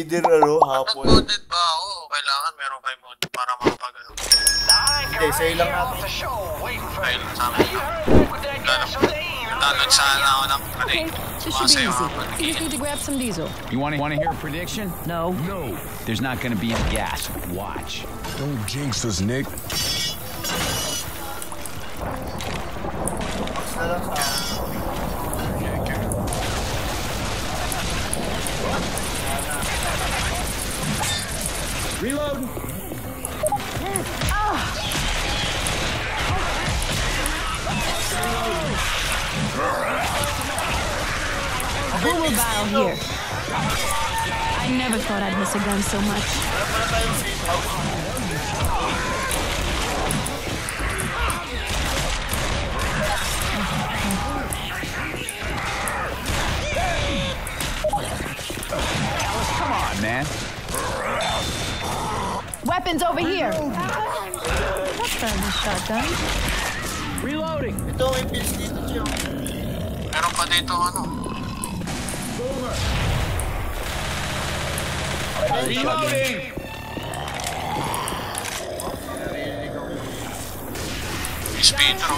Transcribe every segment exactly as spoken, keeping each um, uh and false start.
Either ano, hapon. Nag-modded ba ako? Kailangan meron kayo mod para makapag-ano. Hindi, sa'yo lang natin. Ayun, sa akin. Download sana ako ng Okay, this should be easy. You just need to grab some diesel. You want to want to hear a prediction? No. No. There's not going to be any gas. Watch. Don't jinx us, Nick. Reload. Boomer battle here. I never thought I'd miss a gun so much. Come on, man. Weapons over here. What's that shotgun? Reloading. Ito, may pills dito, Chio. Meron pa dito ano. Reloading. Speedro.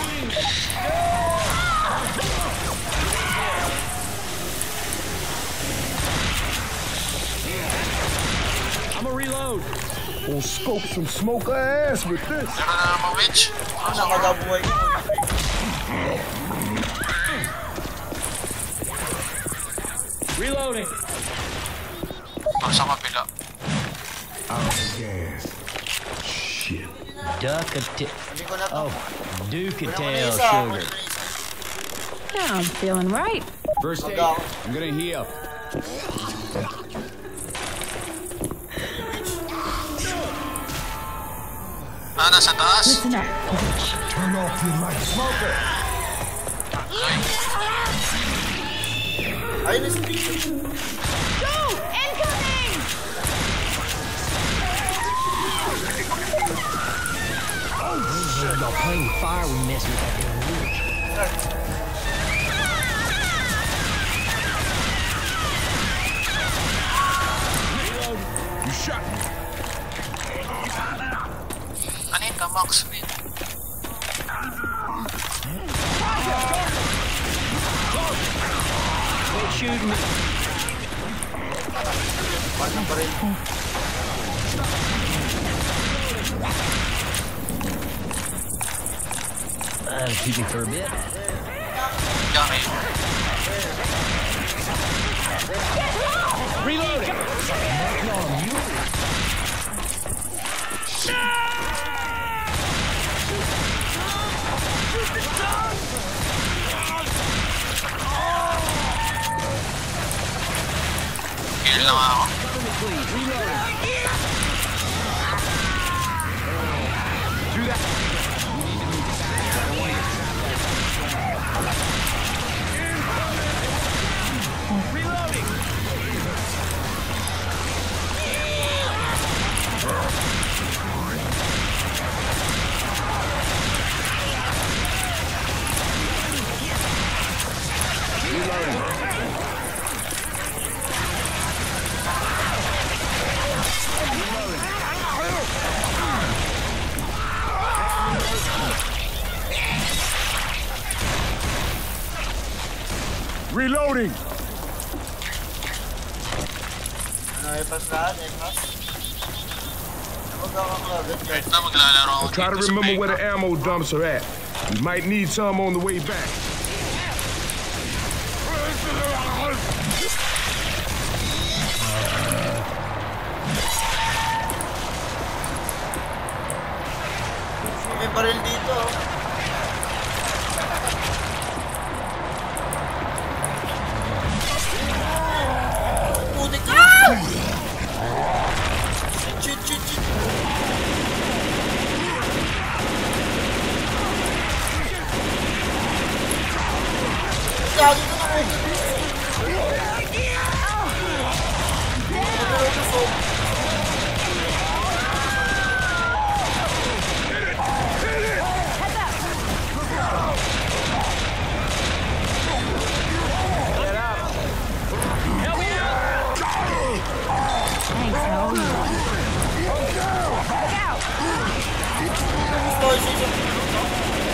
I'm a reload. We'll scope some smoker ass with this. Meron na naman witch. Nakagabuhay ko. Reloading. Or sa kapila. Out of gas. Shit. Duck-a-tail. Hindi ko na to. Oh, Duke-a-tail Isa, sugar. Now I'm feeling right. First aid. Mag- I'm gonna heal. Ah, nasa taas? Listen up. Turn off your light. Smoker. Ayun na si Pixie. Go! Incoming! Y'all playing with fire, we mess with that damn wood. You shot me. Anita, Max, win. Quit shooting me. Paano pa rin? That'll keep me for a bit. Yummy. Reloading. Heal lang ako. Do that. Reloading. Reloading. Ano, ipas lahat, ipas. Huwag ako kagad. Wait na, maglalaro ako Try to dito sa remember where playground. the ammo dumps are at. We might need some on the way back. May baril dito. Putik ka! Shoot, shoot, shoot. Gago ka na ako. sa isang ano.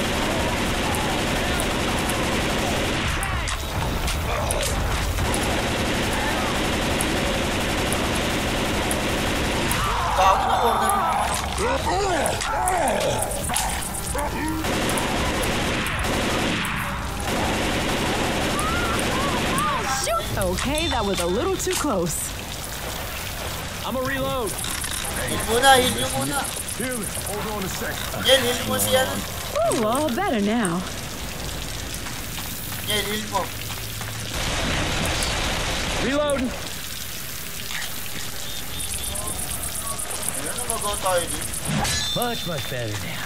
Gago na corner na Okay, that was a little too close. I'm a reload. Heal muna, heal nyo muna. Heal it. Hold on a sec. Yan, heal mo siya. Ooh, all better now. Yan, heal mo. Reloading. Ano na magawa tayo din? Much, much better now.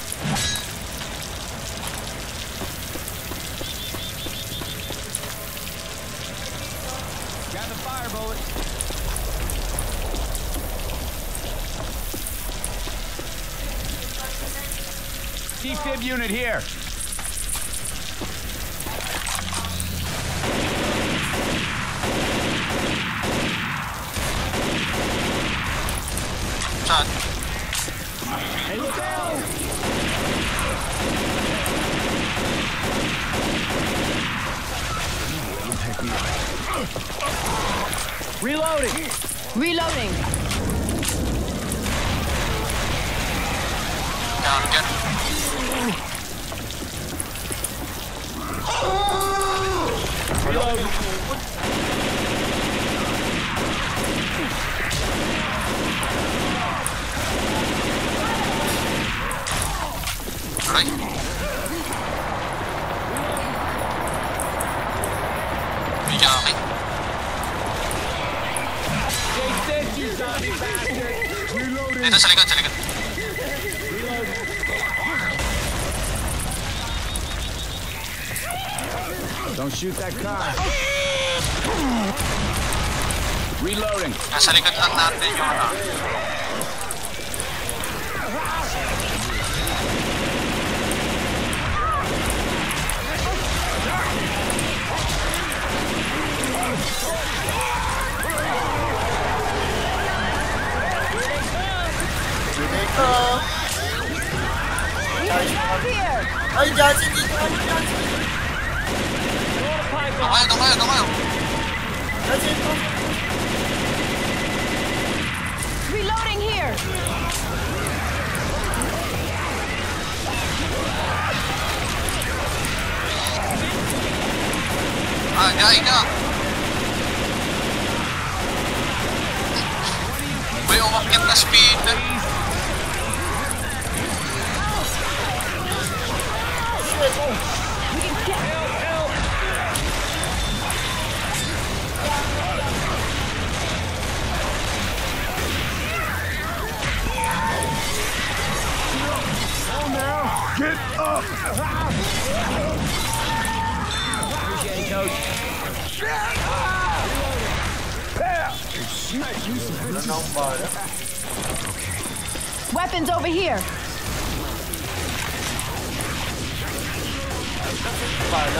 Got the fire bullet. T-fib unit here. Saan? Hey, look out! Reloading. Reloading. Down again. Reloading. Aray. May jackie. Stay still, you zombie bastard. Dito sa likod, sa likod. Don't shoot that car. Reloading. Nasa likod lang natin yung ano. Dito. Ay, Johnson, dito ka na, Johnson. Tumayo, tumayo, tumayo. Johnson, ito. Reloading here. Ah, gay ka. May umakyat na speed. Get up! Appreciate it, coach. Wala na akong bala. Weapons over here. Bala.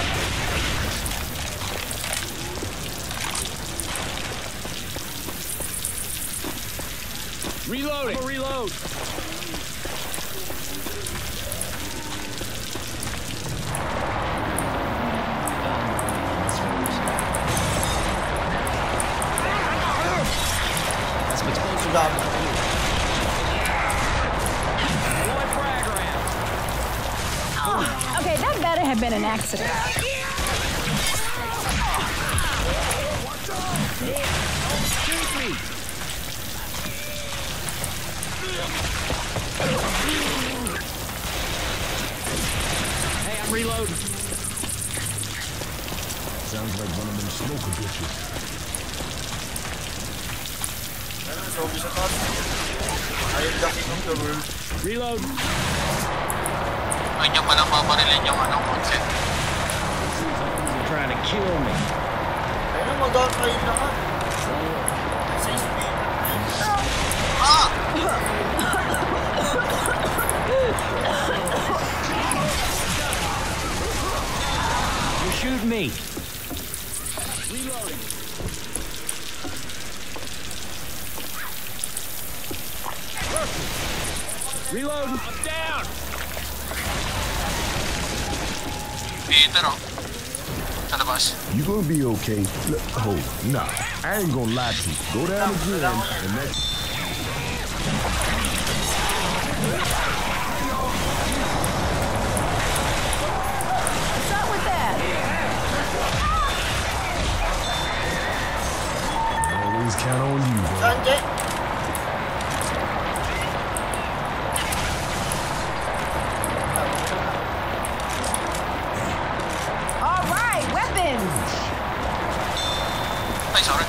Reloading. I'm a reload. Gamit ko. One frag round. Okay, that better have been an accident. Shoot me. Hey, I'm reloading. Sounds like one of them smoker bitches. Ano, zombie sa taas. I am the king of the world. Reload. Ay, niya palang paparilin yung ano, concept. You're trying to kill me. Ayun, mag-out kayo lahat. Sa speed. Ah! You shoot me. Reloading. Reload. I'm down. Peter, oh. Sa labas. You gonna be okay. Look, oh, nah. I ain't gonna lie to you. Go down again and let... What's up with that? Always count on you, bro. Sanjay! All right, weapons. Ay, sorry.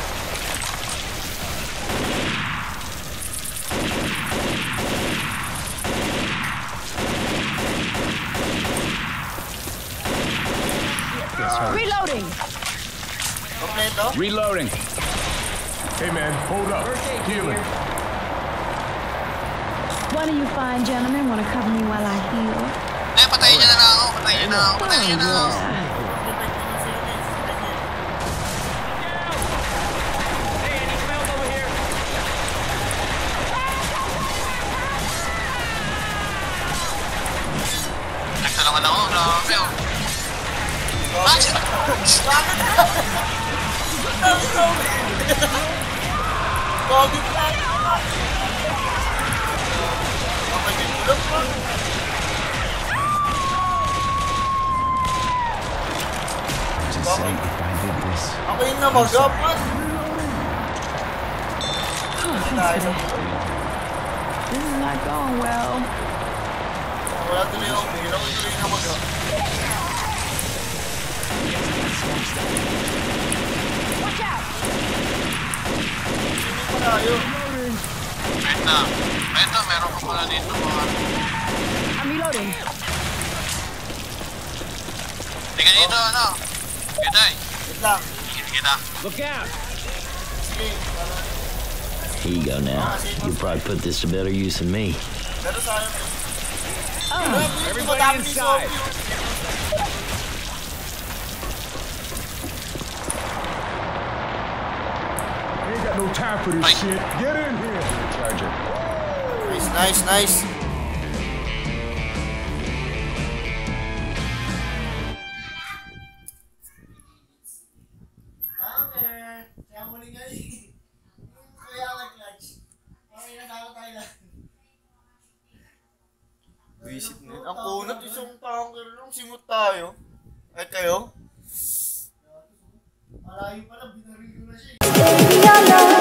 Reloading. Kompleto? Reloading. Hey, man, hold up. Healing. One of you fine gentlemen want to cover me while I heal? Eh, patayin niya na lang ako. Patayin niya na ako. Patayin niya na ako. Hey, I need some help over here. Nagtulungan ako. Grabe, oh. Ah, sila. Gogi pa! Okay, may tulog pa. Just say if I did this. Ako yung namagapan. This is not going well. Wala tuloy ako. Hindi ako tuloy yung namagapan. Watch out! Hindi pa tayo. Wait na. Wait na, meron ka pala dito mga... I'm reloading. Hindi ka dito, ano? Kitay. Wait lang. Kita kita. Look out. Sige. Here you go now. You'll probably put this to better use than me. Pero sayang. Oh, Everybody inside. Ain't got no time for this Ay. shit. Get in here. Charger. Nice, nice, nice. Visit na yun. Ang kunat, isang tanker lang. Simot tayo. Ay kayo? Malayo pala, binaril ko na siya. Baby, I love